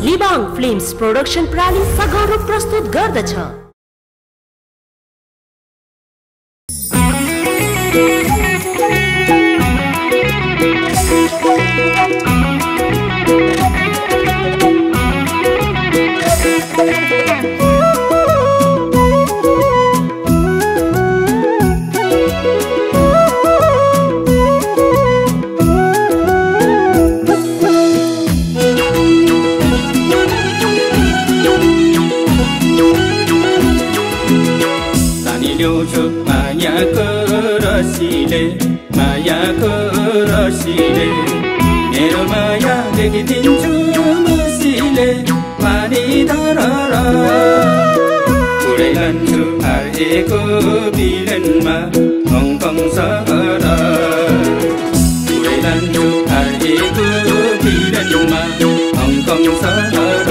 Libang films production प्राली सगौरव प्रस्तुत गर्दछ। मायाको रसीले मेरो माया लेखिदिन्छु मुसीले पानी धरर उडै लान्छु हारेको बिलनमा हङकङ सहर उडै लान्छु हारेको बिलनमा हङकङ सहर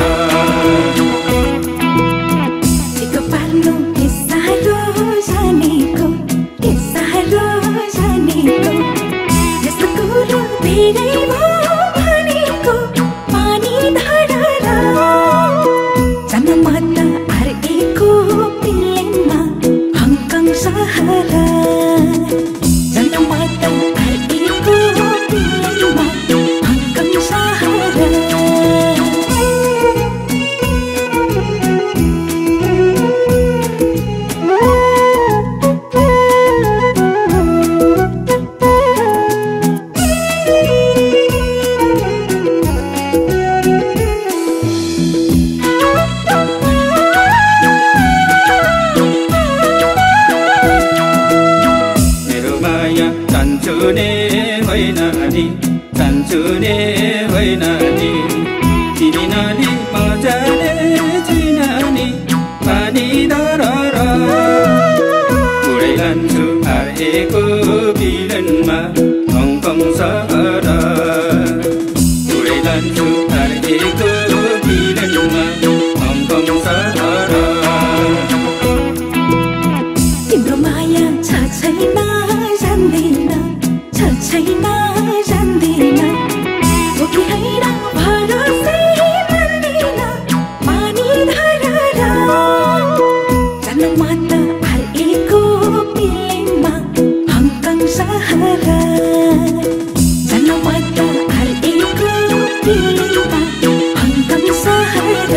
चान्चुने होइन नि तिमी नदी मजाले चिनानी पानी धरर उडै लान्छु हारेको बिलनमा हङकङ सहर उडै लान्छु हारेको बिलनमा हङकङ सहर तिम्रो माया छ छैन जान्दैन छ छैन जान्दैन बोकी हैन भरोसै मान्दैन पानी धरर जान म त हारेको बिलनमा हङकङ सहर जान म त हारेको बिलनमा हङकङ सहर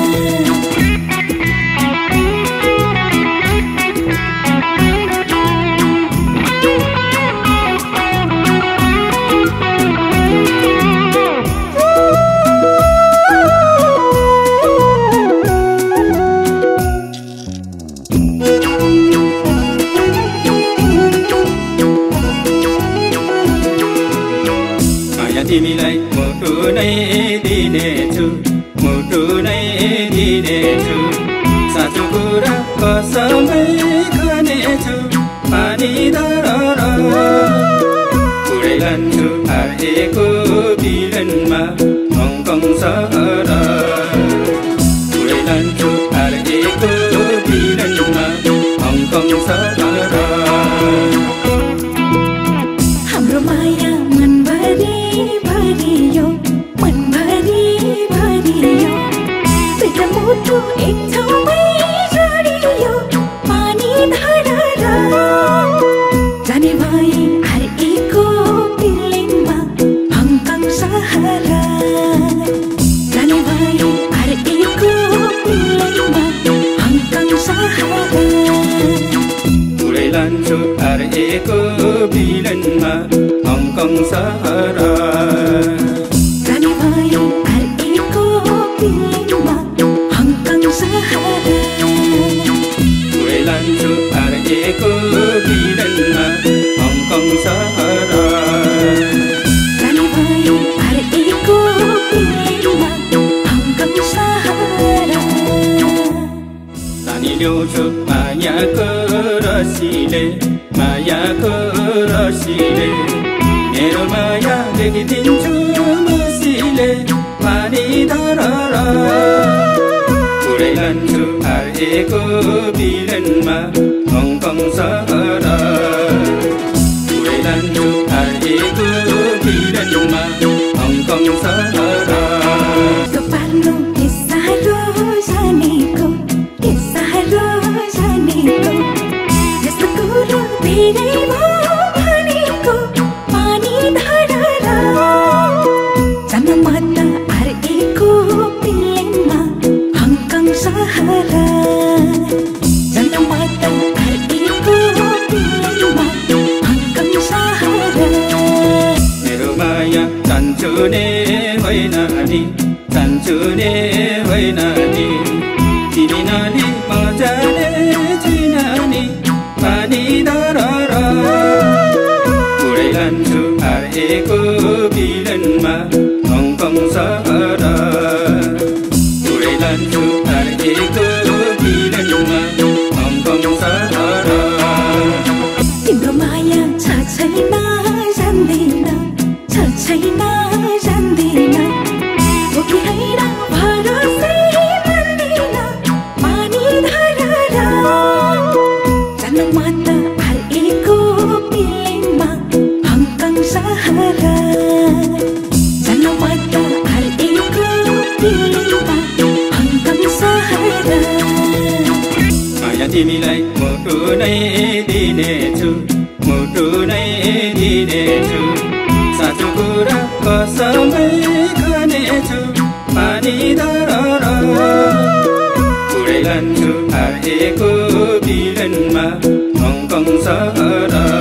तिमीलाई मुटु नै दिनेछु मुटु नै दिनेछु साँचो कुरा कसमै खानेछु पानी धरर उडै लान्छु हारेको बिलनमा हङकङ सहर उडै लान्छु हारेको बिलनमा हङकङ सहर हाम्रो माया मनभरि भरियो मनभरि भरियो पेट मुटु एक ठाउँमै जोडियो पानी धरर जाने भए हारेको बिलनमा हङकङ सहर जाने भए हारेको बिलनमा हङकङ सहर उडै लान्छु हारेको बिलनमा हङकङ सहर जाने भए हारेको बिलनमा हङकङ सहर उडै लान्छु हारेको बिलनमा हङकङ सहर जाने भए हारेको बिलनमा हङकङ सहर तानी ल्याउँछु मायाको रसीले मायाको रसीले मेरो माया लेखिदिन्छु मुसीले पानी धरर उडै लान्छु हारेको बिलनमा हङकङ सहर उडै लान्छु हारेको बिलनमा हङकङ सहर पार्नु लान्छु नि होइन नि तिमी नदी म जाने छैन नि पानी धरर उडै लान्छु हारेको बिलनमा हङकङ सहर उडै लान्छु हारेको बिलनमा हङकङ सहर तिम्रो माया छ छैन जान्दिन छ छैन जान्दिन हो कि होइन भरोसै मान्दिन पानी धरर जान्न म त हारेको बिलिङमा हङकङ सहर जान्न म त हारेको बिलिङमा हङकङ सहर माया तिमीलाई मुटु नै दिनेछु मुटु नै दिनेछु साँचो कुरा कसमै खानेछु पानी धरर उडै लान्छु हारेको बिलनमा हङकङ सहर